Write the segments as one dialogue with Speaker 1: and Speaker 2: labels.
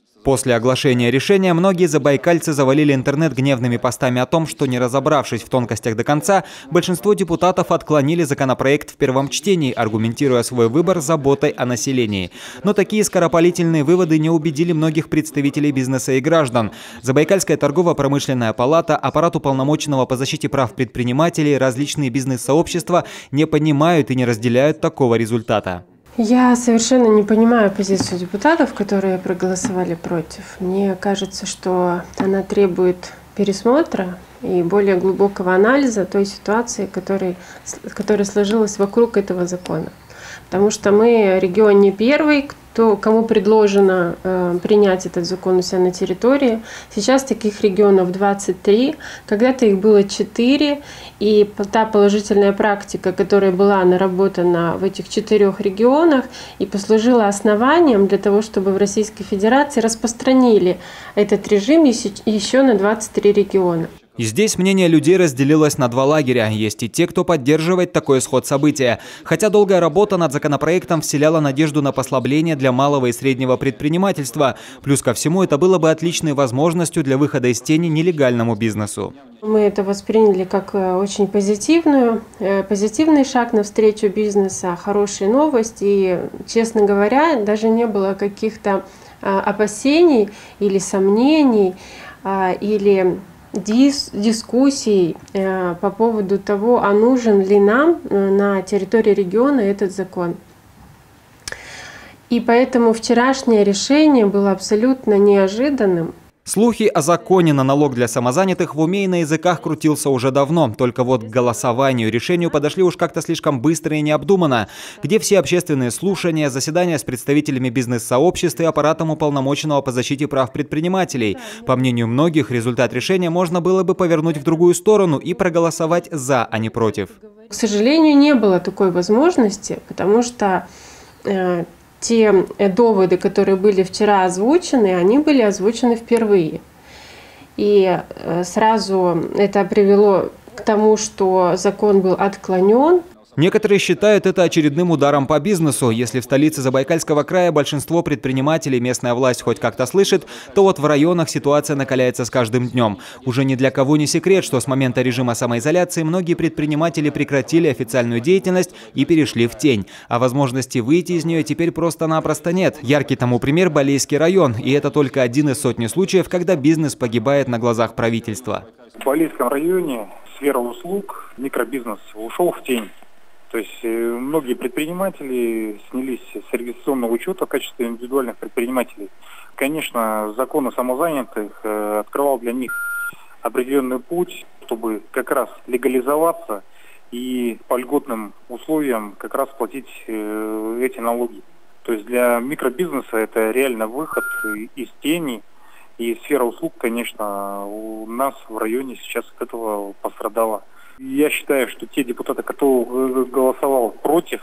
Speaker 1: После оглашения решения многие забайкальцы завалили интернет гневными постами о том, что, не разобравшись в тонкостях до конца, большинство депутатов отклонили законопроект в первом чтении, аргументируя свой выбор заботой о населении. Но такие скоропалительные выводы не убедили многих представителей бизнеса и граждан. Забайкальская торгово-промышленная палата, аппарат уполномоченного по защите прав предпринимателей, различные бизнес-сообщества не понимают и не разделяют такого результата.
Speaker 2: Я совершенно не понимаю позицию депутатов, которые проголосовали против. Мне кажется, что она требует пересмотра и более глубокого анализа той ситуации, которая сложилась вокруг этого закона. Потому что мы регион не первый, кому предложено принять этот закон у себя на территории. Сейчас таких регионов 23, когда-то их было 4, и та положительная практика, которая была наработана в этих 4 регионах и послужила основанием для того, чтобы в Российской Федерации распространили этот режим еще на 23 региона.
Speaker 1: И здесь мнение людей разделилось на два лагеря. Есть и те, кто поддерживает такой исход события. Хотя долгая работа над законопроектом вселяла надежду на послабление для малого и среднего предпринимательства. Плюс ко всему, это было бы отличной возможностью для выхода из тени нелегальному бизнесу.
Speaker 2: Мы это восприняли как очень позитивный шаг навстречу бизнеса, хорошая новость. И, честно говоря, даже не было каких-то опасений или сомнений, или дискуссий по поводу того, а нужен ли нам на территории региона этот закон. И поэтому вчерашнее решение было абсолютно неожиданным.
Speaker 1: Слухи о законе на налог для самозанятых в уме и на языках крутился уже давно. Только вот к голосованию и решению подошли уж как-то слишком быстро и необдуманно. Где все общественные слушания, заседания с представителями бизнес-сообществ и аппаратом уполномоченного по защите прав предпринимателей? По мнению многих, результат решения можно было бы повернуть в другую сторону и проголосовать «за», а не «против».
Speaker 2: К сожалению, не было такой возможности, потому что те доводы, которые были вчера озвучены, они были озвучены впервые. И сразу это привело к тому, что закон был отклонен.
Speaker 1: Некоторые считают это очередным ударом по бизнесу. Если в столице Забайкальского края большинство предпринимателей местная власть хоть как-то слышит, то вот в районах ситуация накаляется с каждым днем. Уже ни для кого не секрет, что с момента режима самоизоляции многие предприниматели прекратили официальную деятельность и перешли в тень. А возможности выйти из нее теперь просто-напросто нет. Яркий тому пример – Балейский район. И это только один из сотни случаев, когда бизнес погибает на глазах правительства.
Speaker 3: В Балейском районе сфера услуг, микробизнес ушел в тень. То есть многие предприниматели снялись с регистрационного учета в качестве индивидуальных предпринимателей. Конечно, закон о самозанятых открывал для них определенный путь, чтобы как раз легализоваться и по льготным условиям как раз платить эти налоги. То есть для микробизнеса это реально выход из тени. И сфера услуг, конечно, у нас в районе сейчас от этого пострадала. Я считаю, что те депутаты, кто голосовал против,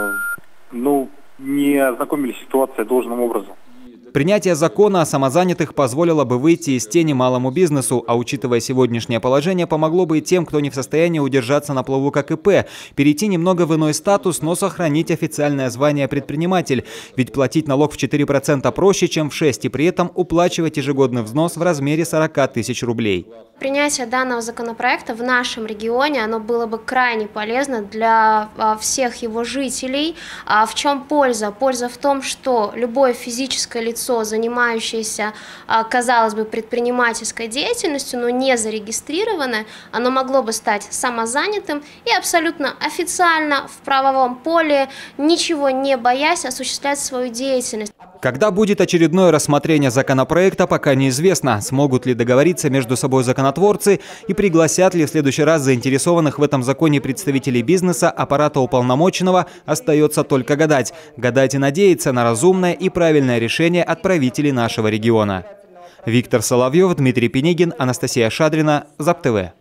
Speaker 3: не ознакомились с ситуацией должным образом.
Speaker 1: Принятие закона о самозанятых позволило бы выйти из тени малому бизнесу, а учитывая сегодняшнее положение, помогло бы и тем, кто не в состоянии удержаться на плаву как ИП, перейти немного в иной статус, но сохранить официальное звание предприниматель. Ведь платить налог в 4% проще, чем в 6%, и при этом уплачивать ежегодный взнос в размере 40 тысяч рублей.
Speaker 4: Принятие данного законопроекта в нашем регионе, оно было бы крайне полезно для всех его жителей. В чем польза? Польза в том, что любое физическое лицо, занимающееся, казалось бы, предпринимательской деятельностью, но не зарегистрированное, оно могло бы стать самозанятым и абсолютно официально в правовом поле, ничего не боясь, осуществлять свою деятельность.
Speaker 1: Когда будет очередное рассмотрение законопроекта, пока неизвестно. Смогут ли договориться между собой законотворцы и пригласят ли в следующий раз заинтересованных в этом законе представителей бизнеса, аппарата уполномоченного, остается только гадать. Гадать и надеяться на разумное и правильное решение от правителей нашего региона. Виктор Соловьев, Дмитрий Пенигин, Анастасия Шадрина, ЗАП-ТВ.